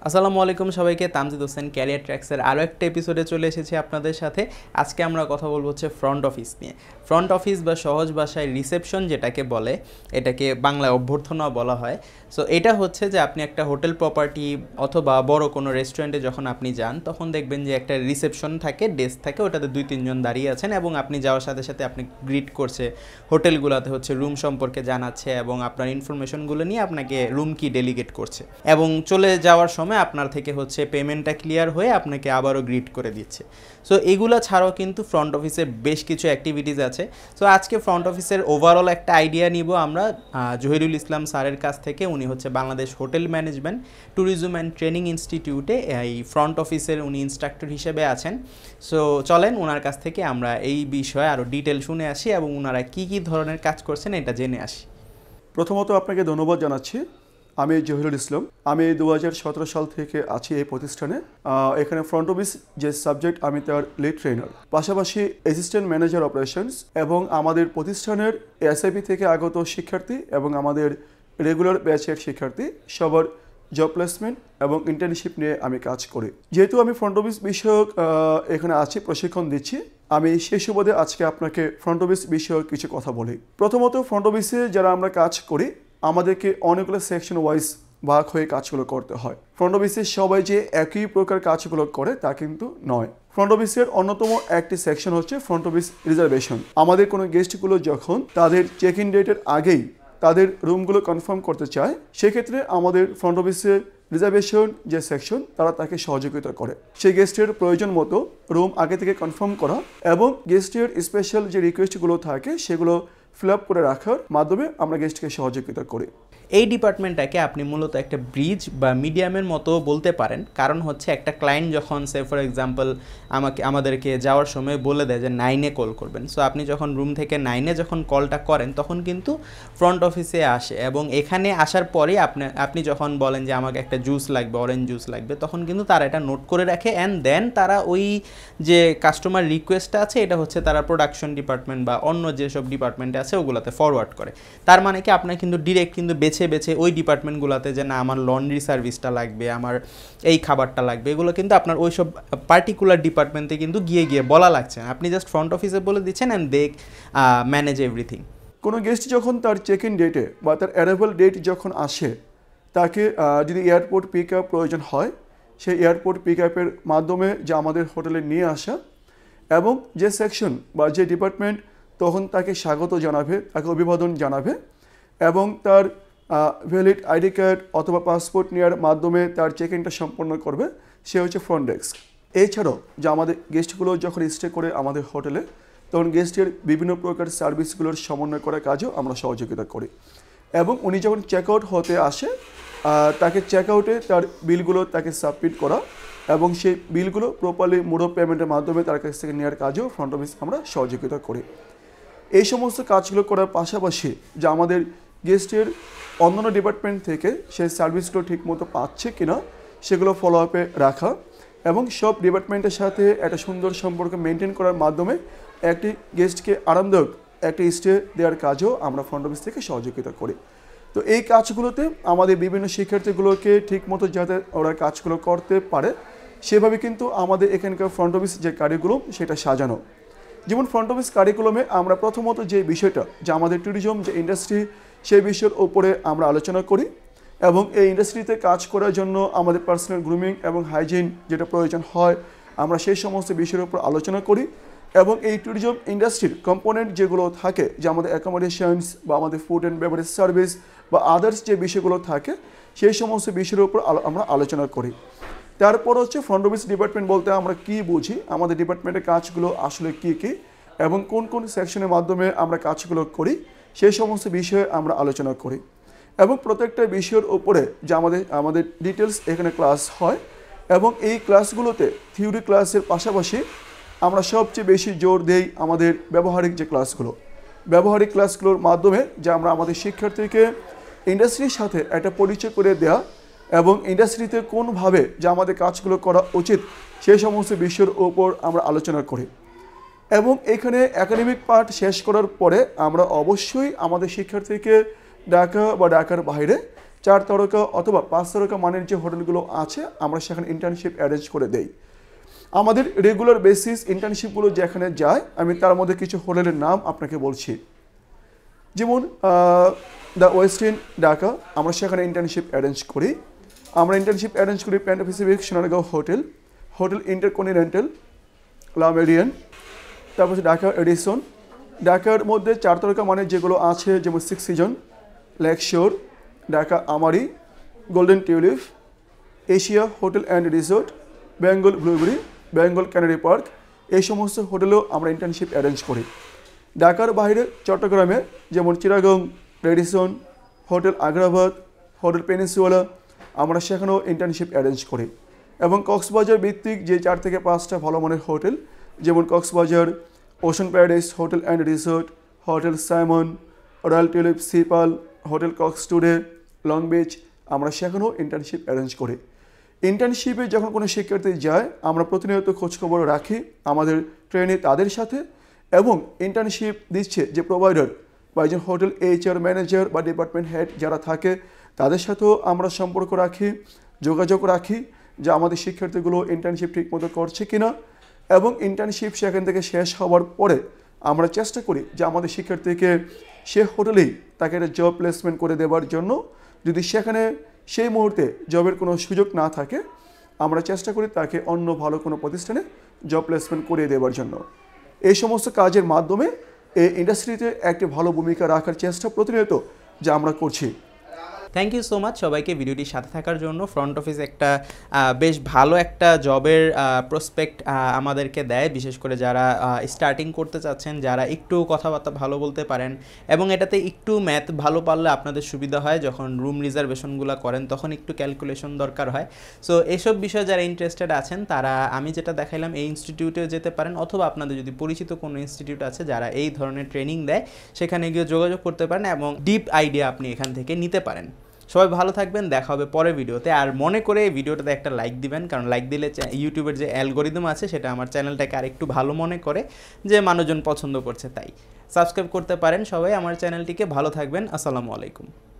আসসালামু আলাইকুম সবাইকে, তামজিদ হোসেন ক্যারিয়ার ট্র্যাক্সের আরও একটা এপিসোডে চলে এসেছি আপনাদের সাথে। আজকে আমরা কথা বলবো হচ্ছে ফ্রন্ট অফিস নিয়ে। ফ্রন্ট অফিস বা সহজ ভাষায় রিসেপশন যেটাকে বলে, এটাকে বাংলায় অভ্যর্থনা বলা হয়। সো এটা হচ্ছে যে আপনি একটা হোটেল প্রপার্টি অথবা বড় কোনো রেস্টুরেন্টে যখন আপনি যান, তখন দেখবেন যে একটা রিসেপশন থাকে, ডেস্ক থাকে, ওটাতে 2-3 জন দাঁড়িয়ে আছেন এবং আপনি যাওয়ার সাথে সাথে আপনি গ্রিট করছে, হোটেলগুলোতে হচ্ছে রুম সম্পর্কে জানাচ্ছে এবং আপনার ইনফরমেশনগুলো নিয়ে আপনাকে রুম কি ডেলিগেট করছে এবং চলে যাওয়ার সময় আপনার থেকে হচ্ছে পেমেন্টটা ক্লিয়ার হয়ে আপনাকে আবারও গ্রিট করে দিচ্ছে। সো এগুলো ছাড়াও কিন্তু ফ্রন্ট অফিসের বেশ কিছু অ্যাক্টিভিটিস আছে। সো আজকে ফ্রন্ট অফিসের ওভারঅল একটা আইডিয়া নিব আমরা জহিরুল ইসলাম স্যারের কাছ থেকে। উনি হচ্ছে Bangladesh hotel management tourism and training ইনস্টিটিউটে এই ফ্রন্ট অফিসের উনি ইনস্ট্রাক্টর হিসেবে আছেন। সো চলেন ওনার কাছ থেকে আমরা এই বিষয়ে আরও ডিটেল শুনে আসি এবং ওনারা কী কী ধরনের কাজ করছেন এটা জেনে আসি। প্রথমত আপনাকে ধন্যবাদ জানাচ্ছি। আমি জহিরুল ইসলাম, আমি 2017 সাল থেকে আছি এই প্রতিষ্ঠানে। এখানে ফ্রন্ট অফিস যে সাবজেক্ট, আমি তার লিড ট্রেনার, পাশাপাশি অ্যাসিস্ট্যান্ট ম্যানেজার অপারেশনস এবং আমাদের প্রতিষ্ঠানের এসআইপি থেকে আগত শিক্ষার্থী এবং আমাদের রেগুলার ব্যাচের শিক্ষার্থী সবার জব প্লেসমেন্ট এবং ইন্টার্নশিপ নিয়ে আমি কাজ করি। যেহেতু আমি ফ্রন্ট অফিস বিষয়ক এখানে আছি, প্রশিক্ষণ দিচ্ছি, আমি সেই সুবাদে আজকে আপনাকে ফ্রন্ট অফিস বিষয়ক কিছু কথা বলি। প্রথমত, ফ্রন্ট অফিসে যারা আমরা কাজ করি, আমাদেরকে অনেকগুলো সেকশন ওয়াইজ ভাগ হয়ে কাজগুলো করতে হয়। ফ্রন্ট অফিসে সবাই যে একই প্রকার কাজগুলো করে তা কিন্তু নয়। ফ্রন্ট অফিসের অন্যতম একটি সেকশন হচ্ছে ফ্রন্ট অফিস রিজার্ভেশন। আমাদের কোনো গেস্টগুলো যখন তাদের চেক ইন ডেটের আগেই তাদের রুমগুলো কনফার্ম করতে চায়, সেক্ষেত্রে আমাদের ফ্রন্ট অফিসের রিজার্ভেশন যে সেকশন, তারা তাকে সহযোগিতা করে। সেই গেস্টের প্রয়োজন মতো রুম আগে থেকে কনফার্ম করা এবং গেস্টের স্পেশাল যে রিকোয়েস্টগুলো থাকে সেগুলো ফিল আপ করে রাখার মাধ্যমে আমরা গেস্টকে সহযোগিতা করি। এই ডিপার্টমেন্টটাকে আপনি মূলত একটা ব্রিজ বা মিডিয়ামের মতো বলতে পারেন। কারণ হচ্ছে একটা ক্লায়েন্ট যখন সে ফর এক্সাম্পল আমাদেরকে যাওয়ার সময় বলে দেয় যে 9-এ কল করবেন, সো আপনি যখন রুম থেকে 9-এ যখন কলটা করেন তখন কিন্তু ফ্রন্ট অফিসে আসে এবং এখানে আসার পরেই আপনি যখন বলেন যে আমাকে একটা জুস লাগবে, অরেঞ্জ জুস লাগবে, তখন কিন্তু তারা এটা নোট করে রাখে অ্যান্ড দেন তারা ওই যে কাস্টমার রিকোয়েস্টটা আছে এটা হচ্ছে তারা প্রোডাকশন ডিপার্টমেন্ট বা অন্য যেসব ডিপার্টমেন্টে আছে ওগুলোতে ফরওয়ার্ড করে। তার মানে কি আপনার কিন্তু ডিরেক্ট কিন্তু বেছে ওই ডিপার্টমেন্টগুলোতে যে না আমার লন্ড্রি সার্ভিসটা লাগবে, আমার এই খাবারটা লাগবে, এগুলো কিন্তু আপনার ওই সব পার্টিকুলার ডিপার্টমেন্টে কিন্তু গিয়ে বলা লাগছে না। আপনি জাস্ট ফ্রন্ট অফিসে বলে দিচ্ছেন অ্যান্ড দে ম্যানেজ এভরিথিং। কোনো গেস্ট যখন তার চেক ইন ডেটে বা তার অ্যারাইভাল ডেট যখন আসে, তাকে যদি এয়ারপোর্ট পিক আপ প্রয়োজন হয়, সেই এয়ারপোর্ট পিক আপের মাধ্যমে যে আমাদের হোটেলে নিয়ে আসা এবং যে সেকশন বা যে ডিপার্টমেন্ট তখন তাকে স্বাগত জানাবে, তাকে অভিবাদন জানাবে এবং তার ভ্যালিড আইডি কার্ড অথবা পাসপোর্ট নেওয়ার মাধ্যমে তার চেক ইনটা সম্পন্ন করবে, সে হচ্ছে ফ্রন্ট ডেস্ক। এছাড়াও যে আমাদের গেস্টগুলো যখন স্টে করে আমাদের হোটেলে, তখন গেস্টের বিভিন্ন প্রকার সার্ভিসগুলোর সমন্বয় করার কাজেও আমরা সহযোগিতা করি এবং উনি যখন চেক আউট হতে আসে, তাকে চেক আউটে তার বিলগুলো তাকে সাবমিট করা এবং সেই বিলগুলো প্রপারলি মোড অফ পেমেন্টের মাধ্যমে তার কাছ থেকে নেওয়ার কাজেও ফ্রন্ট অফিস আমরা সহযোগিতা করি। এই সমস্ত কাজগুলো করার পাশাপাশি যে আমাদের গেস্টের অন্যান্য ডিপার্টমেন্ট থেকে সেই সার্ভিসগুলো ঠিকমতো পাচ্ছে কিনা সেগুলো ফলো আপে রাখা এবং সব ডিপার্টমেন্টের সাথে একটা সুন্দর সম্পর্ক মেনটেন করার মাধ্যমে একটি গেস্টকে আরামদায়ক একটি স্টে দেওয়ার কাজেও আমরা ফ্রন্ট অফিস থেকে সহযোগিতা করি। তো এই কাজগুলোতে আমাদের বিভিন্ন শিক্ষার্থীগুলোকে ঠিকমতো যাতে ওরা কাজগুলো করতে পারে, সেভাবে কিন্তু আমাদের এখানকার ফ্রন্ট অফিস যে কারিকুলাম সেটা সাজানো। যেমন ফ্রন্ট অফিস কারিকুলামে আমরা প্রথমত যে বিষয়টা, যে আমাদের ট্যুরিজম যে ইন্ডাস্ট্রি, সেই বিষয়ের ওপরে আমরা আলোচনা করি এবং এই ইন্ডাস্ট্রিতে কাজ করার জন্য আমাদের পার্সোনাল গ্রুমিং এবং হাইজিন যেটা প্রয়োজন হয়, আমরা সেই সমস্ত বিষয়ের উপর আলোচনা করি এবং এই ট্যুরিজম ইন্ডাস্ট্রির কম্পোনেন্ট যেগুলো থাকে, যে আমাদের অ্যাকোমোডেশনস বা আমাদের ফুড অ্যান্ড বেভারেজ সার্ভিস বা আদার্স যে বিষয়গুলো থাকে, সেই সমস্ত বিষয়ের উপর আমরা আলোচনা করি। তারপর হচ্ছে ফ্রন্ট অফিস ডিপার্টমেন্ট বলতে আমরা কি বুঝি, আমাদের ডিপার্টমেন্টের কাজগুলো আসলে কী কী এবং কোন কোন সেকশনের মাধ্যমে আমরা কাজগুলো করি, সেই সমস্ত বিষয়ে আমরা আলোচনা করি এবং প্রত্যেকটা বিষয়ের উপরে যে আমাদের ডিটেলস এখানে ক্লাস হয় এবং এই ক্লাসগুলোতে থিওরি ক্লাসের পাশাপাশি আমরা সবচেয়ে বেশি জোর দেই আমাদের ব্যবহারিক যে ক্লাসগুলো, ব্যবহারিক ক্লাসগুলোর মাধ্যমে যে আমরা আমাদের শিক্ষার্থীকে ইন্ডাস্ট্রির সাথে একটা পরিচয় করে দেওয়া এবং ইন্ডাস্ট্রিতে কোনভাবে যে আমাদের কাজগুলো করা উচিত সেই সমস্ত বিষয়ের উপর আমরা আলোচনা করি। এবং এখানে একাডেমিক পার্ট শেষ করার পরে আমরা অবশ্যই আমাদের শিক্ষার্থীকে ঢাকা বা ঢাকার বাইরে 4 তারকা অথবা 5 তারকা মানের যে হোটেলগুলো আছে আমরা সেখানে ইন্টার্নশিপ অ্যারেঞ্জ করে দেই। আমাদের রেগুলার বেসিস ইন্টার্নশিপগুলো যেখানে যায় আমি তার মধ্যে কিছু হোটেলের নাম আপনাকে বলছি। যেমন দ্য ওয়েস্টিন ঢাকা, আমরা সেখানে ইন্টার্নশিপ অ্যারেঞ্জ করি। আমরা ইন্টার্নশিপ অ্যারেঞ্জ করি Pan Pacific Sonargaon hotel, hotel InterContinental, Le Meridien, তারপর হচ্ছে ঢাকা এডিসন। ঢাকার মধ্যে 4 তারকা মানের যেগুলো আছে যেমন 6 season, lake Shore, Dhaka Amari, Golden Tulip, Asia hotel and resort, Bengal Blueberry, Bengal Canary Park, এই সমস্ত হোটেলেও আমরা ইন্টার্নশিপ অ্যারেঞ্জ করি। ঢাকার বাইরে চট্টগ্রামে যেমন Chittagong, Radisson, hotel Agrabad, hotel Peninsula, আমরা সেখানেও ইন্টার্নশিপ অ্যারেঞ্জ করি। এবং কক্সবাজার ভিত্তিক যে 4 থেকে 5টা ভালো মানের হোটেল যেমন Cox's Bazar ocean paradise hotel and resort, hotel Saimon, royal tulip sea pearl, hotel Cox today, long beach, আমরা সেখানেও ইন্টার্নশিপ অ্যারেঞ্জ করি। ইন্টার্নশিপে যখন কোনো শিক্ষার্থী যায় আমরা প্রতিনিয়ত খোঁজখবর রাখি আমাদের ট্রেনে তাদের সাথে, এবং ইন্টার্নশিপ দিচ্ছে যে প্রোভাইডার বা একজন হোটেল HR ম্যানেজার বা ডিপার্টমেন্ট হেড যারা থাকে তাদের সাথেও আমরা সম্পর্ক রাখি, যোগাযোগ রাখি যে আমাদের শিক্ষার্থীগুলো ইন্টার্নশিপ ঠিকমতো করছে কিনা। এবং ইন্টার্নশিপ সেখান থেকে শেষ হওয়ার পরে আমরা চেষ্টা করি যে আমাদের শিক্ষার্থীকে সে হোটেলেই তাকে একটা জব প্লেসমেন্ট করে দেওয়ার জন্য। যদি সেখানে সেই মুহূর্তে জবের কোনো সুযোগ না থাকে আমরা চেষ্টা করি তাকে অন্য ভালো কোনো প্রতিষ্ঠানে জব প্লেসমেন্ট করিয়ে দেওয়ার জন্য। এই সমস্ত কাজের মাধ্যমে এই ইন্ডাস্ট্রিতে একটি ভালো ভূমিকা রাখার চেষ্টা প্রতিনিয়ত যা আমরা করছি। থ্যাংক ইউ সো মাচ সবাইকে ভিডিওটির সাথে থাকার জন্য। ফ্রন্ট অফিস একটা বেশ ভালো একটা জবের প্রসপেক্ট আমাদেরকে দেয়, বিশেষ করে যারা স্টার্টিং করতে চাচ্ছেন, যারা একটু কথাবার্তা ভালো বলতে পারেন এবং এটাতে একটু ম্যাথ ভালো পারলে আপনাদের সুবিধা হয়। যখন রুম রিজার্ভেশনগুলো করেন তখন একটু ক্যালকুলেশন দরকার হয়। সো এসব বিষয়ে যারা ইন্টারেস্টেড আছেন তারা আমি যেটা দেখাইলাম এই ইনস্টিটিউটেও যেতে পারেন, অথবা আপনাদের যদি পরিচিত কোনো ইনস্টিটিউট আছে যারা এই ধরনের ট্রেনিং দেয় সেখানে গিয়ে যোগাযোগ করতে পারেন এবং ডিপ আইডিয়া আপনি এখান থেকে নিতে পারেন। সবাই ভালো থাকবেন, দেখা হবে পরের ভিডিওতে। আর মনে করে এই ভিডিওটাতে একটা লাইক দিবেন, কারণ লাইক দিলে ইউটিউবের যে অ্যালগোরিদম আছে সেটা আমার চ্যানেলটাকে আরেকটু ভালো মনে করে যে মানুষজন পছন্দ করছে, তাই সাবস্ক্রাইব করতে পারেন সবাই আমার চ্যানেলটিকে। ভালো থাকবেন, আসসালামু আলাইকুম।